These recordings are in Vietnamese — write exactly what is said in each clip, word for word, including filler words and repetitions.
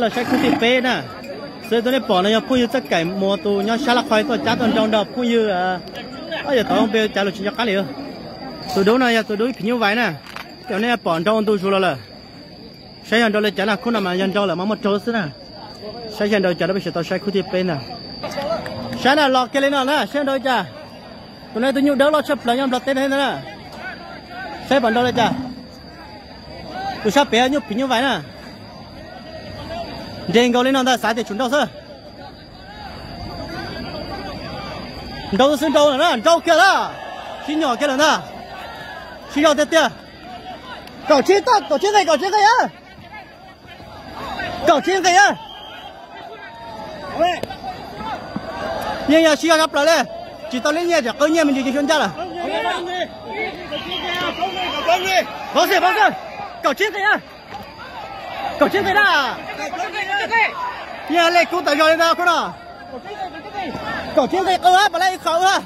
là sai khu tiệp bê nè rồi tôi này bỏ này phu như tất cả mùa tu nhau xa là khoai tôi chát tôi trong đó phu như à bây giờ tôi không biết trả lời chuyện cá liệu tôi đấu này tôi đấu như vậy nè cái này bỏ trong tôi xuống là sai nhận đâu là trả là khu nào mà nhận đâu là mắm một chỗ xí nè sai nhận đâu trả đó bây giờ tôi sai khu tiệp bê nè sai là lọt cái lên nào nè sai đâu trả tôi này tôi nhủ đấu lọt sập là nhau lọt tên thế nè sai bỏ đâu là trả tôi sắp bé nhủ như vậy nè trên cầu lên nào ta xài thì chúng đâu sơ đâu xin đâu nữa đâu kia đó xin nhỏ kia nữa xin nhỏ tiếp tiếp cậu chiến ta cậu chiến này cậu chiến này á cậu chiến này á nhưng mà xin nhỏ gặp lại đây chỉ tao lên nhẹ chỉ có nhẹ mình chỉ chuyên gia là bớt đi bớt đi cậu chiến này á cậu chiến này đó nhà này cũng tự do lên đâu không nào cậu chiến này ơ bà lấy khẩu á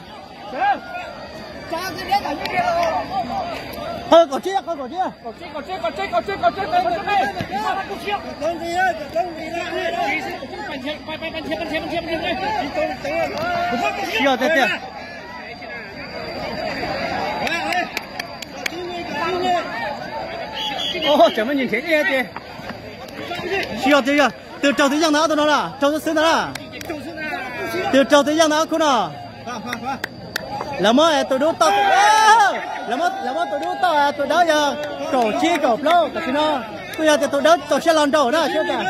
thôi cậu chiến không cậu chiến cậu chiến cậu chiến cậu chiến cậu chiến cậu chiến cậu chiến chưa thế chưa ô chẳng mấy nhìn thấy gì chứ chưa chưa từ trâu tới giang nào tôi nói là trâu tới xứ nào là từ trâu tới giang nào cũng nào là mới tôi đu to là mới là mới tôi đu to tôi đó giờ cổ chi cổ lâu cái nó bây giờ tôi đó tôi sẽ làm đầu đó chứ cả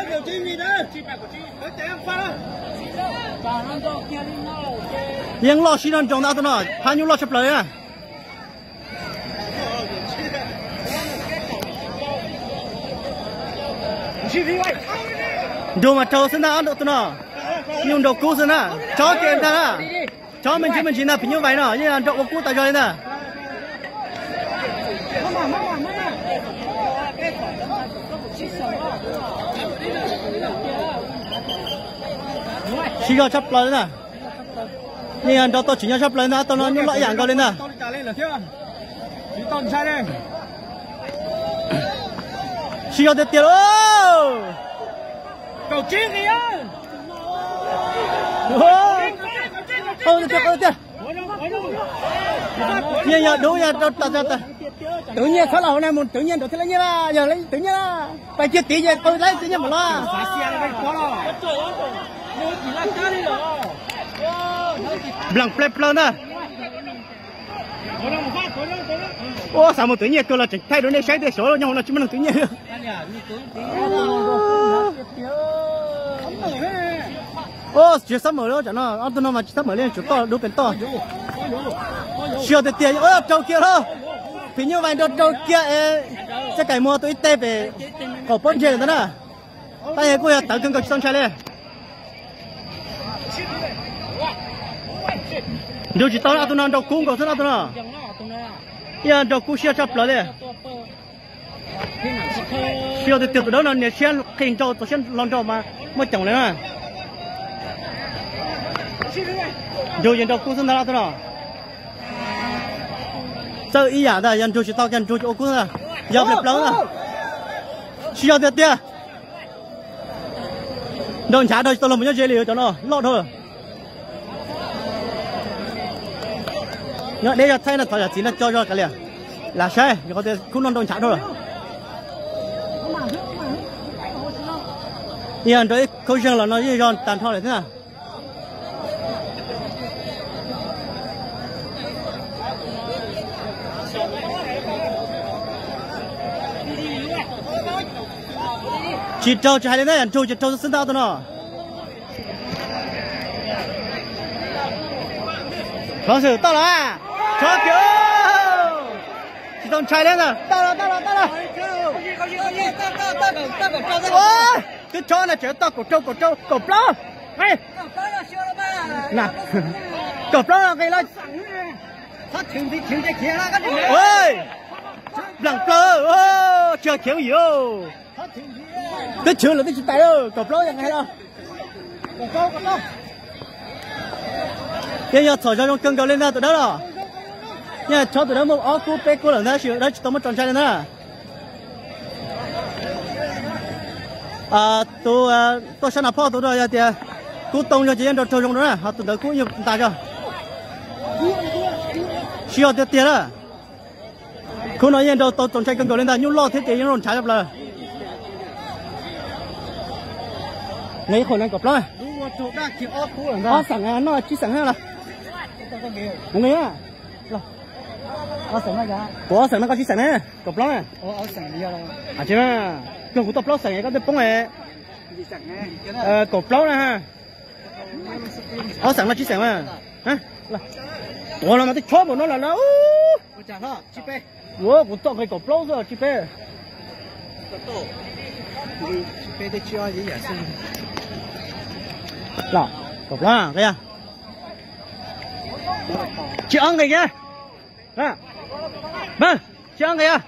nhưng lo xí non trồng nào tôi nói hai nhiêu lo chụp lời à đồ mà trâu xin nào tôi nói nhưng đồ cũ xin nào chó kèm ta chó mình chỉ mình chỉ là phải như vậy nè như là đồ cũ tại rồi nè chỉ có chấp lời nè nhưng là đồ tôi chỉ nhớ chấp lời nè tôi nói những loại dạng coi lên nè chỉ có tiền tiền ô cậu chiến gì á không được không được nhiều nhiều đủ nhiều tự tự tự tự nhiên sao là này muốn tự nhiên được thế là như là giờ lấy tự nhiên là phải chia tí giờ tôi lấy tự nhiên một lo blanc plep plon à ô sao một tự nhiên tôi là chỉ thay đổi này sai để số nhau là chỉ mình tự nhiên ô chỉ sắp mở đó chẳng nó ông tôi nói mà chỉ sắp mở lên chủ to đủ bền to chưa được tiền ơ trâu kia thôi thì như vậy đâu trâu kia sẽ cải mua tôi tê về cổ bốn triệu nữa nè tay cô ya tao cần cầu xong chạy lên điều chỉ tao là tôi nói đâu cũng có thế nào tôi nói ya đâu cũng sẽ chấp lại đấy chưa được tiền đó là nhà xe kinh trâu tôi sẽ làm trâu mà mới chẳng lên à rồi dân đâu cũng sinh ra thôi nào sao ý giả đây dân chú chỉ tao dân chú cũng là giờ lập lớn à chỉ cho tiền tiền đồn trả thôi tao làm một cái gì liệu cho nó lọt thôi nhớ đây là thay là tao là chỉ là cho cho cái liền là xe có thể cũng non đồn trả thôi hiện đấy câu chuyện là nó như giòn tàn thôi thế nào chỉ trâu chỉ hai đến đây ăn trâu chỉ trâu sinh tao thôi nó không sự tao là chó kiểu chỉ tao chạy lên rồi tao là tao là tao là ôi cái chó này chở tao cổ trâu cổ trâu cổ plô hey nè cổ plô là cái là phát triển thì triển cái kia là cái gì ôi lằng plô ô chưa kiểu gì ô cái chưa là cái gì tay ơi cổ plôយ៉ាង hay đâu cổ trâu cổ trâu bây giờ thổi cho nó cân cầu lên ra từ đó rồi nha cho từ đó một ó cú bé cú là nó chịu đó tao mới tròn trai lên đó à tôi tôi sẽ nạp phao tôi rồi thì cú tông cho chị em cho trâu rong đó nè họ tụi nó cú nhiều ta cho xíu tiền tiền đó cú nói em đâu tôi tổng chạy cần cầu lên ta nhú lo thế chị em rồi trả nhập là ngay khỏi lên cọp đó ó sẵn à nó chỉ sẵn ha là ngay á ó sẵn là giá có sẵn nó có chỉ sẵn á cọp đó nè ó sẵn đi rồi à chứ mà cần cú tập lót sẵn có được bông này ờ cọp đó nè ha ó sẵn là chỉ sẵn mà hả ủa là mà cái chó của nó là nó chả đó chị bé ủa cũng to cái cọp lâu rồi chị bé chị bé để chơi gì vậy xin là cọp lá cái à chị ăn cái kia à vâng chị ăn cái à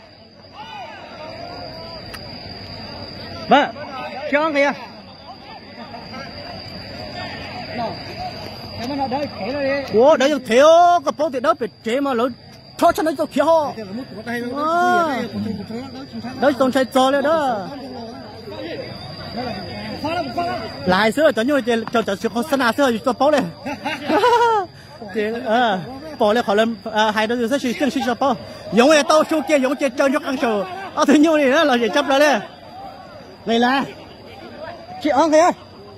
vâng chị ăn cái à ủa đấy là thiếu cái bao tiền đó bị chế mà lớn cho cho nó cho kia ho đấy tổng chạy cho lên đó lại xưa cho nhau cho cho cho sân à xưa cho bao này thì à bỏ lên khỏi lên hai đứa sẽ chỉ chân chỉ cho bao giống như tao số kia giống như chơi cho căng sầu ở thứ nhau này đó là gì chấp lại đây này là chị ăn kìa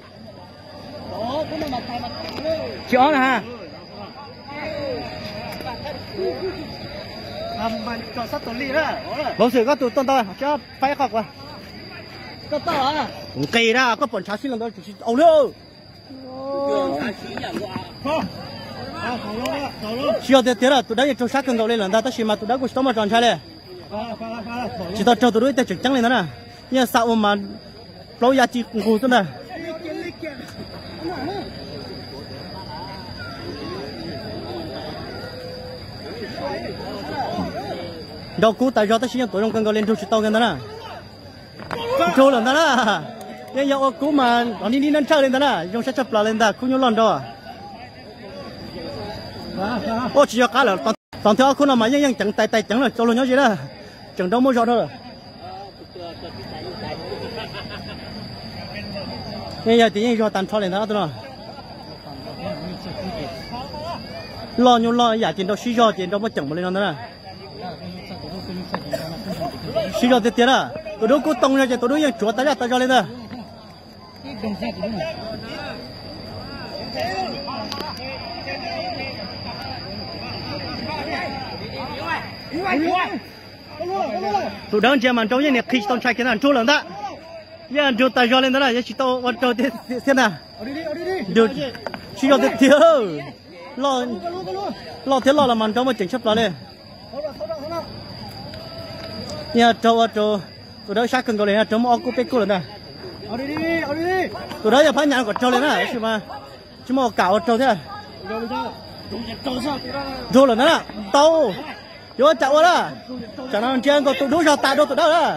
chị ăn hả bố sự có tụi tôn tôi cho phải học à có to à kỳ đó có bọn cháu xin lần đó chỉ ẩu nữa chưa thế thế là tụi đấy cho sát cần cầu lên lần đó ta chỉ mà tụi đấy cũng sống mà tròn trái này chỉ tao cho tụi đấy ta trực trắng lên đó nè nhưng sao mà lâu giờ chỉ ngủ thôi nè đâu cú tại do ta chỉ tụi trong cần cầu lên cho chỉ tao cái đó nè trâu lần đó nè nhưng giờ cú mà nó đi đi nâng chơi lên đó nè dùng sát chập lên đó cú nhớ lần đó ô chỉ cho cá là toàn toàn theo cú nào mà nhưng nhưng chẳng tay tay chẳng là cho luôn nhớ gì đó chẳng đâu mua giọt thôi nhưng giờ thì do tàn cho lên đó thôi lo nhung lo giả tiền đâu suy do tiền đâu mà chẳng một lên đó nè suy do tiền à tụi nó cố tông ra cho tụi nóยังchuột ta ra ta cho lên đó tụi đó chơi mà trâu như này khi tông chạy cái nào trâu lần đó giờ trâu ta cho lên đó là giờ chỉ tao vào trâu thế nào được suy do tiền lo lo thế lo là màn trâu mà chỉnh chấp lo lên nha trâu trâu tụi đó sát cần cầu lên trâu mà cô bé cô lên nè tụi đó giờ phải nhận của trâu lên nè chứ mà chứ mà cào trâu thế trâu lên nè tao vô chậu đó chẳng nào chơi còn tụi đó sao ta đâu tụi đó đó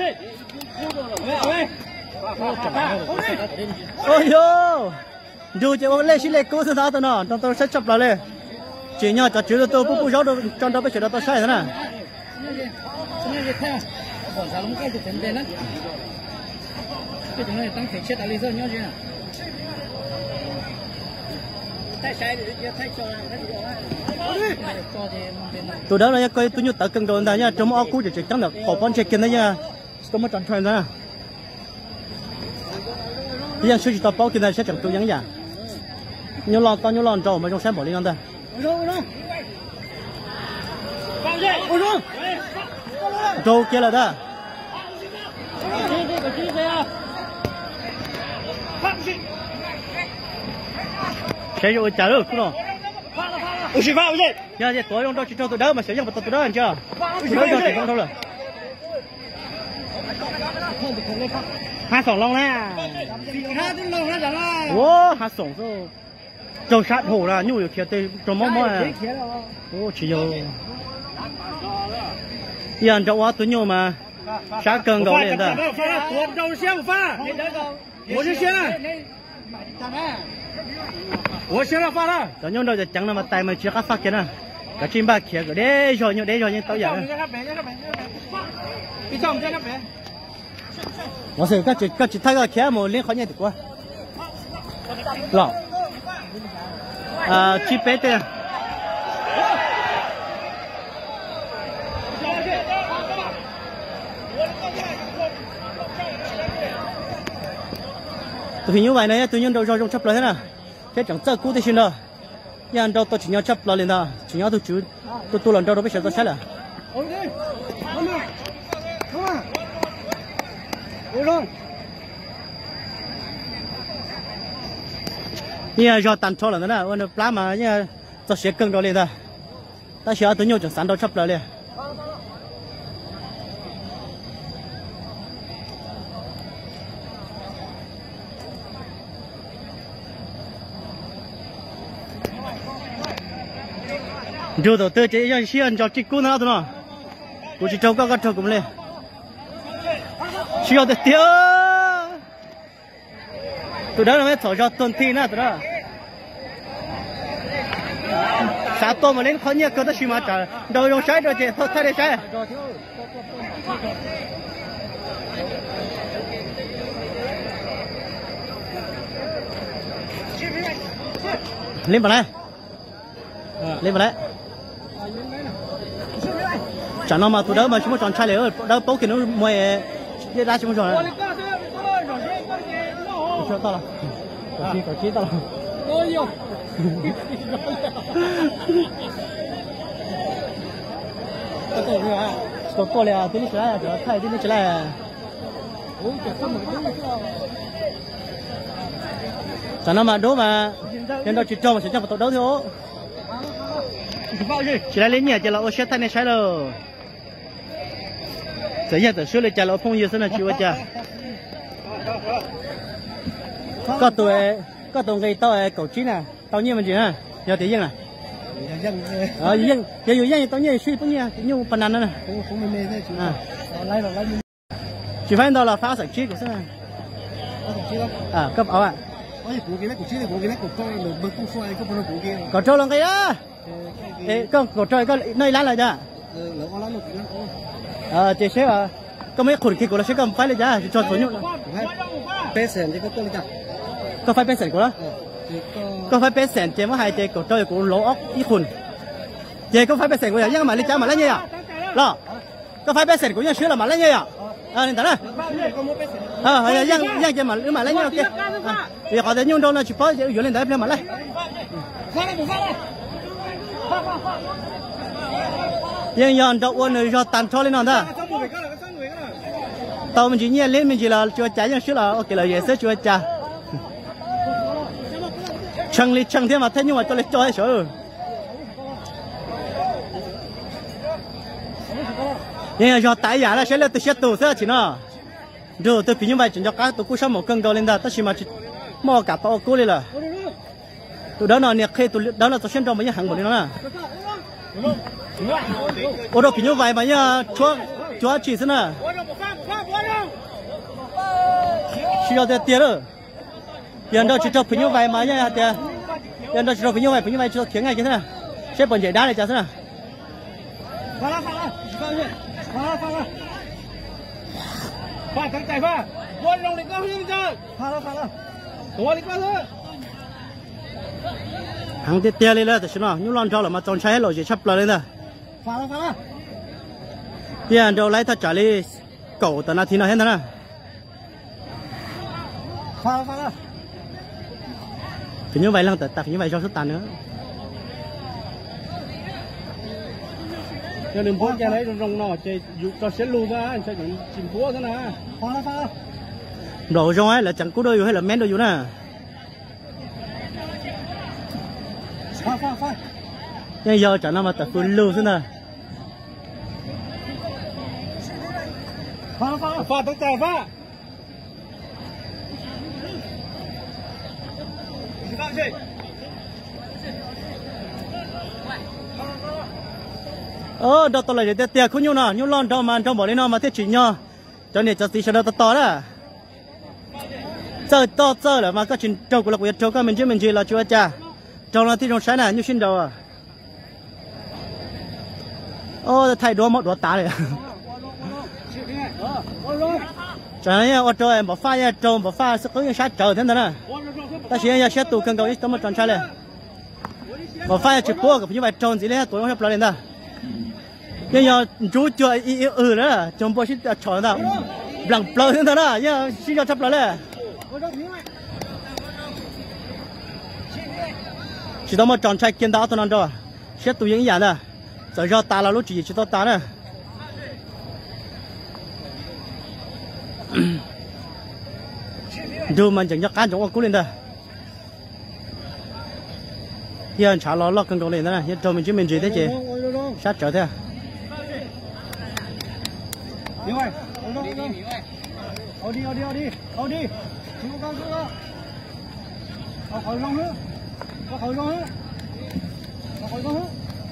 ôi yo dù chơi bóng lên xí lệ cố thế nào tụi nó tụi tôi sẽ chấp lại lên chỉ nhau cho chữ tôi bố bố giáo đâu trong đó bây giờ tôi sai thế nào bỏ ra lắm cái thì tiền tiền lắm cái chúng này tăng thể chất lý do nhau chứ nào tụi đó là coi tụi nhớ tự cân đồ này nha trong áo cũ thì chỉ trắng được bỏ con chạy kia đấy nha tôi mới chọn chơi nữa bây giờ suy tao bao kia này sẽ chẳng tôi nhắn giả nhớ lo tao nhớ lo trâu mà trong sáng bỏ đi ngon ta trâu kia là đó sẽ rồi trả được không? Ủa gì vào vậy? Giờ giờ tối ông đâu chỉ cho tụi đó mà sẽ dùng một tụi đó anh chưa? Tụi đó chỉ không đâu rồi. Hai sòng long nè. Hai tiếng long nè chẳng là. Wow, hai sòng rồi. Trâu sát hổ là nhu được kia tê trâu mó mó à. Ô chỉ rồi. Giờ anh cháu tụi nhau mà sát cân gấu lên đó. Tuột đầu xiang pha. Một chiếc xiang à? Ủa xe là pha đó. Tao nhớ đâu giờ chẳng là mà tay mà chưa cắt phát kia nè. Cái chim ba kia cái đấy rồi như đấy rồi như tao giờ. Đi trong chơi các bé. 我是个只个只他个开门连好年的过，老，啊，几百的。tụi như vậy này tụi nhân đâu cho chấp lại thế nào cái chẳng chắc cú thì xin đâu nhân đâu tôi chỉ nhau chấp lại lên đó chỉ nhau tôi chú tôi tôi lần đâu đâu biết sao tôi sai là nha do tàn cho là thế nào anh plá mà nha tôi sẽ cân đó lên đó ta sẽ tụi nhau chẳng sẵn đâu chấp lại liền rồi đầu tư chỉ cho xí anh cho chị cú nào thôi nó, cú chỉ trâu có có trâu cũng lên, xí ở đây tiêu, tụi đó là mấy thổi cho tuần thi nữa tụi đó, sao tôi mà lên khó nhớ cơ đó xí mà trả, đâu dùng trái rồi chị thôi thay để trái, lên vào đây, lên vào đây. chẳng nào mà tụi đó mà chúng nó chọn trai lửa đó bố kia nó mua cái ra chúng nó chọn cho tao là có chi có chi tao là cái tổ này à tổ tổ này à tí nữa lại à thay tí nữa lại à chẳng nào mà đố mà nhân đâu chỉ cho mà sẽ cho một tổ đấu thôi chỉ là lấy nhà chỉ là ô xe tay này sai rồi giờ giờ tự sửa lại trả lại phong yêu sinh là chịu chưa có tuổi có tuổi người tao cầu chín à tao như mình gì hả giờ thì dân à ờ dân giờ dù dân tao như suy bao nhiêu như phần nan nữa à chỉ phải đâu là phá sản chi của sao à cấp áo à có trâu lòng cái đó ê con có trâu có nơi lá lại chưa ờ chị sẽ à có mấy khuẩn kia của nó sẽ cầm phải lên giá cho số nhung bé sèn thì có tôi lên có phải bé sèn của nó có phải bé sèn chị mới hai chị của tôi của lỗ ốc ít khuẩn chị có phải bé sèn của nhà nhưng mà lên giá mà lấy như à lo có phải bé sèn của nhà sữa là mà lấy như à à nên đó ờ hay là dân dân chị mà nếu mà lấy như ok bây giờ họ thấy nhung đâu là chỉ có dưới lên đấy mà lấy nhưng giờ đâu uốn rồi cho tàn cho lên nào đó tao mình chỉ nhẹ lên mình chỉ là cho trái những sữa là ok là dễ sẽ cho trái chẳng lý chẳng thế mà thế nhưng mà cho lấy cho hết rồi nhưng giờ tại giả là sẽ là từ sẽ tù sẽ chỉ nó rồi từ phía như vậy chỉ cho cá tụ cú sống một cân cầu lên đó tất nhiên mà mò cả tao cú lên là tụi đó nó nè khi tụi đó là tụi xem trong mấy hàng của nó nè ô đâu kiểu như vậy mà nhá chúa chúa chỉ thế nào chỉ cho tiền rồi tiền đâu chỉ cho kiểu như vậy mà nhá tiền tiền đâu chỉ cho kiểu như vậy kiểu như vậy cho tiếng ngày chứ thế nào xếp bọn giải đá này cho thế nào pha thằng chạy pha quân lòng lịch cao như chơi pha đó pha đóตัวlịch cao thôi hàng tiền tiền lên là thế nào nhung lon cho là mà tròn trái rồi chỉ chấp lại lên rồi pha đó pha đó tiền đâu lấy thật trả đi cậu tao nói thì nói hết rồi pha đó pha đó thì như vậy là tập tập như vậy cho số tàn nữa cho đừng bố cha lấy rong nọ chơi cho xé lù ra anh sẽ chỉnh chỉnh búa thế nào pha đó pha đó đồ rong ấy là chẳng có đôi hay là men đôi nè pha pha pha nhưng giờ chẳng nào mà tập phun lù thế nào pha pha pha tất cả pha ờ đó tôi lại để tiệt không nhiêu nào nhiêu lon đâu mà trong bỏ lên nó mà thiết chỉ nhau cho nên cho tí cho nó to to đó chơi to chơi là mà các chuyện trâu của là của trâu các mình chứ mình chỉ là chúa cha trâu là thì trong sáng này như xin đầu à ô thay đồ một đồ tá này chẳng nhá ô tô em bỏ pha nhá trồng bỏ pha sẽ có những sát chờ thế nào ta chỉ nhá sát tụ cần cầu ít tấm một tròn trái này bỏ pha chụp búaกับnhư vậy trồng gì đấy tụi nó hấp lên ta nhưng giờ chú chưa ý ừ đó trồng búa xin chọn nào lằng plơ thế đó nhá xin cho chấp lại chỉ tao một tròn trái kiên đáo tụi nó rồi sát tụ những dạng đó giờ do ta là lúc chỉ chỉ tao ta đó dù mình chẳng nhắc cá giống cô lên đây hiện trả lo lo cần cầu lên đó này hiện cho mình chứ mình gì thế chị sát trở thế đi ơi đi đi đi đi đi chú con chú conเอาเขาลงnữaเอาเขาลงnữaเอาเขาลงnữa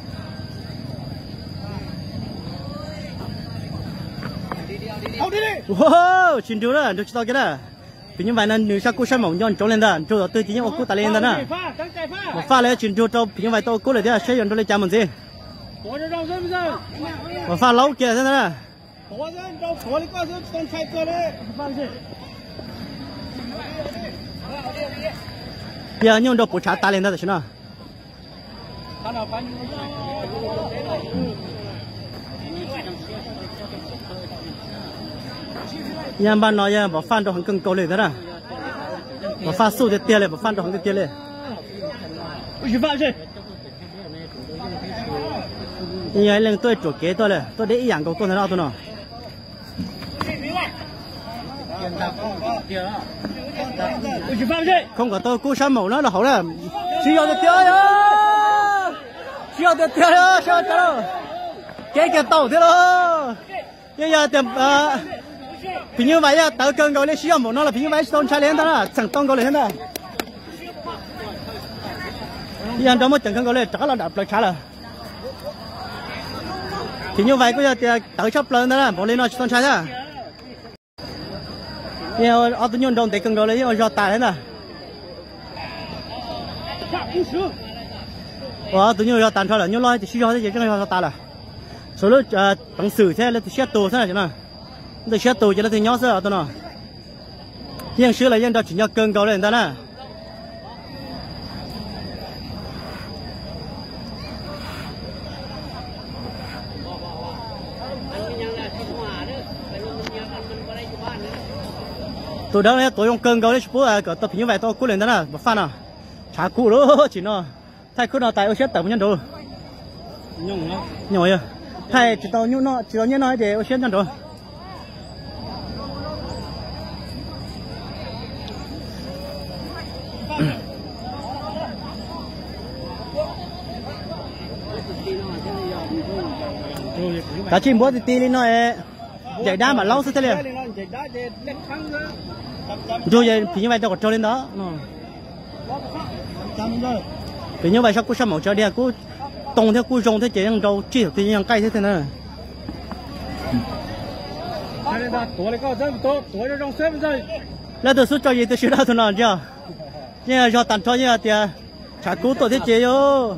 เอาđi đi wow chín chú đó chú tao cái đó vì như vậy nên nếu sao cô xem mỏng nhon trốn lên đó chú tôi chỉ những cô ta lên đó nè một pha lấy chín chú tao vì như vậy tôi cố lại thế sẽ dọn tôi lên chạm mình gì một pha lâu kia thế nè giờ nhung đâu bổ trả ta lên đó chứ nàoยังบ้านน้อยยังบ่ฟันตัวของกึ่งโกเลยนะนะบ่ฟันสู้เตี้ยเลยบ่ฟันตัวของเตี้ยเลยอยู่บ้านใช่ยังเรื่องตัวจุกเกตัวเลยตัวเด็กอีหยังก็คนเราตัวเนาะอยู่บ้านใช่คงก็ตัวกู้ช้ำหมูเนาะเรา好了需要的เตี้ย哟需要的เตี้ย哟需要的เก๋ๆโตเตี้ย咯ยัง要点呃平như vậy á, tớ cần gọi lên sử dụng một nó là平như vậy tôn trái lên đó là chẳng tôn gọi lên đó. Bây giờ mới chẳng cần gọi lên chắc là đạp lại trả là.平như vậy bây giờ tớ chấp lên đó là bỏ lên nó tôn trái đó. Bây giờ ở tôi nhon đồng để cần gọi lên do tài thế nào. Ờ tôi nhon do tài thôi là nhon lo thì sử dụng thế gì chứ không do tài là. Số lúc bằng xử thế là thì xét tù thế này chứ nào. Tôi xét tù cho nó thì nhỏ sợ tôi nó riêng xưa là riêng đó chỉ nhớ cơn cầu lên đó nè tôi đó này tôi用cơn cầu đấy bố à cỡ tập như vậy tôi cố lên đó nè mà phan à trả cũ đó chỉ nó thay cũ nào tại ô xét tập nhân đồ nhung nó nhồi à thay chỉ tao nhung nó chỉ tao nhớ nói để ô xét nhân đồ cả chim bố thì tì lên nói chạy đá mà lâu thế liền rồi vậy thì như vậy tao còn cho lên đó thì như vậy sao cô sao mỏng cho đi cô tông theo cô rong thế chế đang đâu chỉ thìยังใกล้thế thế này là tôi suốt cho gì tôi sửa đâu thôi nào chưa nhưng do tàn cho như thì trả cú tôi thế chế vô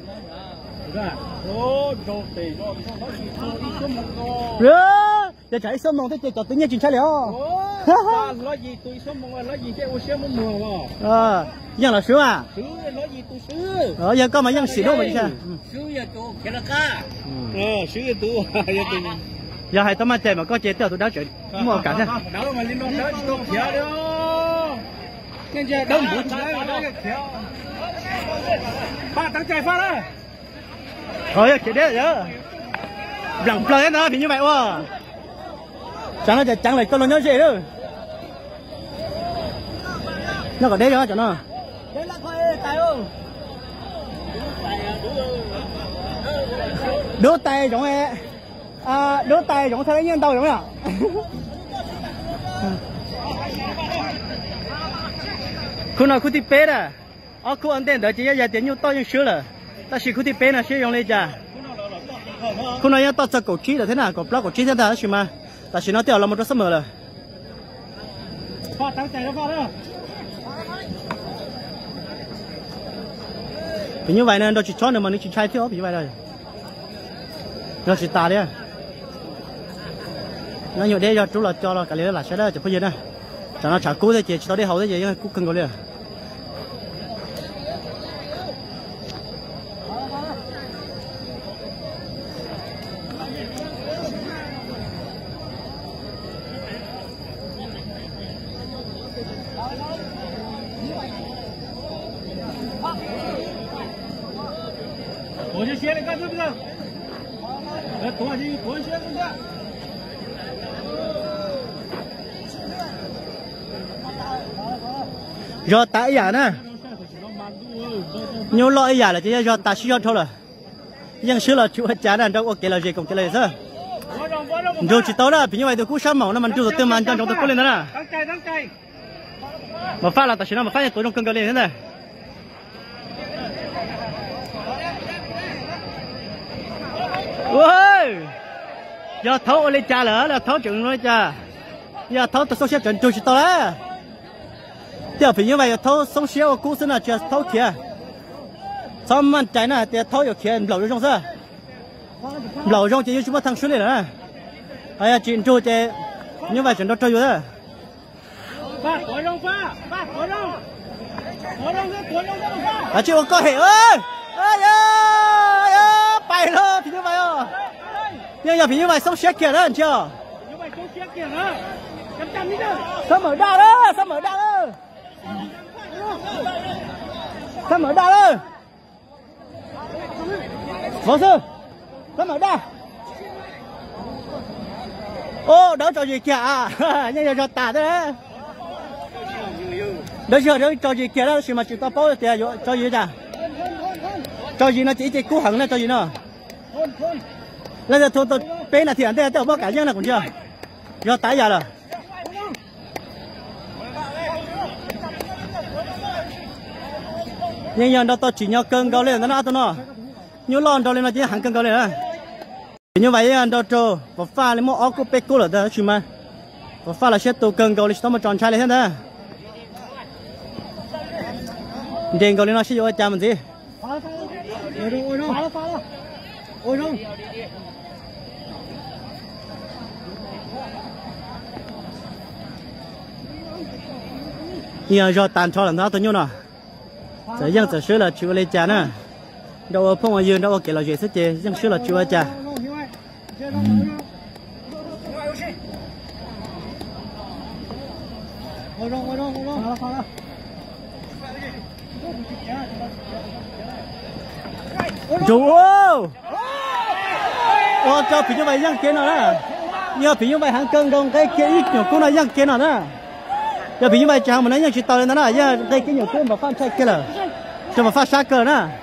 rồi giờ chạy sớm mong thế chế cho tự nhiên chuyện trái liệu nói gì tôi sớm mong nói gì cái ô xe muốn mường àยังlà sửa à sửa nói gì tôi sửa ờ giờ có màยังsửa đâu vậy sao sửa giờ tôi cái là cá ờ sửa giờ tôi giờ tôi giờ hai tấm mặt trời mà có chế tiêu tôi đã chạy mua cả nha đâu mà lên đó đó tôi kéo đó nên giờ đông bút trái mà đó cái kéo ba tăng chạy pha đó thôi chị đấy nhớ lẳng plei nó thì như vậy quá chẳng là chẳng lại con nó nhớ gì đâu nó còn đấy đó cho nó đấy là thôi tài không đốt tay giống ấy à đốt tay giống thấy nhân đâu giống nào khu nào khu tì pé à ở khu anh tên đó chỉ là tiền nhiêu to nhiêu sữa là ta chỉ khu tì pé là sẽ dùng lên chả khu nào nhá to cho cổ trí là thế nào cổ block cổ trí thế nào chứ mà ta chỉ nói tiểu là một đôi sớm rồi pha tăng chạy nó pha đó vì như vậy nên nó chỉ cho nên mà nó chỉ trái thiếu vì như vậy đây nó chỉ tà đấy nó nhiều đây cho chú là cho là cái này là sẽ đó chỉ bây giờ nè cho nó trả cú thế chị tao đi hậu thế chị cú cưng rồi liền 我就学了干对不对？来，多少斤？多学不对？ do tại giả nè nhiều loại giả là chỉ do ta suy thôi là nhưng sửa là chịu hết giá là đâu ok là gì cũng cái này thôi rồi chỉ tao đó vì như vậy tôi cũng sắm màu nó mình chưa được tiêu man trong trong tôi có lên đó nè mà phát là ta chỉ nó mà phát tôi trong cơn cơn lên thế này ôi do thấu lên cha lỡ là thấu chuyện nói cha giờ thấu tôi số xếp chuyện tôi chỉ tao đó giờ vì như vậy thấu sống xéo cũ xưa là chưa thấu kia xong mình trái này thì thấu được kia lẩu trong sao lẩu trong chỉ chúng ta thằng suy này nữa ai chuyện trôi thì như vậy chuyện đó trôi rồi pha quả rong pha pha quả rong quả rong cái quả rong cái pha à chưa có hiểu ơi ơi ơi bay lo thì như vậy à nhưng giờ vì như vậy sống xéo kia đó anh chưa như vậy sống xéo kia nữa chăm chăm đi nữa sao mở đa đó sao mở đa đó sao mở đa đó võ sư sao mở đa ô đó trò gì kìa à nhưng giờ trò tả thế đấy đó giờ đó trò gì kìa đó sự mà chịu tao bao tiền trò gì chả trò gì nó chỉ chỉ cú hẳn là trò gì nữa bây giờ thôi tôi bên là thiện thế tôi bao cả nhân là cũng chưa do tái giờ rồi nhưng nhưng đó tôi chỉ nhau cân cao lên nó thôi nó nhớ lon đó lên là chỉ hàng cân cao lên á như vậy đó cho và pha lên một ốc của bê cô là đó chứ mà và pha là sẽ tổ cân cao lên nó mà tròn trai lên thế đó đèn cao lên nó sẽ vô chạm mình gì ôi đâu ôi đâu ôi đâu nhiều do tàn cho làm sao tôi nhớ nào giờ dân giờ sửa là chịu lấy cha nè đâu phong ở dương đâu kể là gì hết chứ dân sửa là chịu cha chú ô cho phí như vậy dân kia nào đó nhờ phí như vậy hàng cân đông cái kia ít nhiều cũng là dân kia nào đó giờ phí như vậy chẳng mà nói dân chỉ tao lên đó là giờ đây cái nhiều cũng mà phát chạy kia là cho mà phát sát cơ nữa